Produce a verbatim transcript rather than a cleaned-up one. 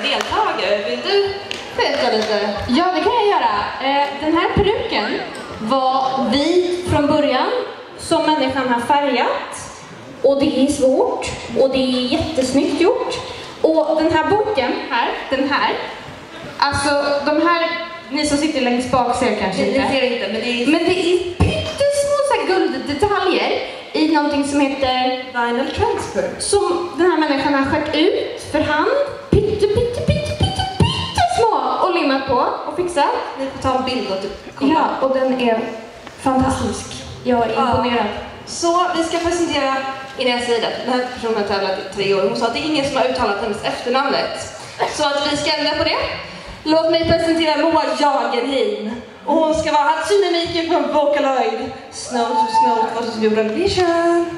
deltagare. Vill du berätta lite? Ja, det kan jag göra. Den här peruken var vit från början, som människan har färgat. Och det är svårt, och det är jättesnyggt gjort. Och den här boken här, den här, alltså de här, ni som sitter längst bak ser kanske inte. Ni ser inte, men det är... Men det är pyttesmå så här gulddetaljer i någonting som heter vinyl transfer. Som den här människan har skört ut för hand. Pytte, pytte, pytte, pytte, pytte små och limmat på och fixat. Ni får ta en bild och typ kolla. Ja, och den är fantastisk. Jag är imponerad. Ja. Så vi ska presentera Inea Seida. Den här personen har tävlat i tre år. Hon sa att det är ingen som har uttalat hennes efternamnet. Så att vi ska ändra på det. Låt mig presentera Moa Jagenhin. Och hon ska vara Hatsune Miku från Vocaloid. Snow to Snow, what is your ambition?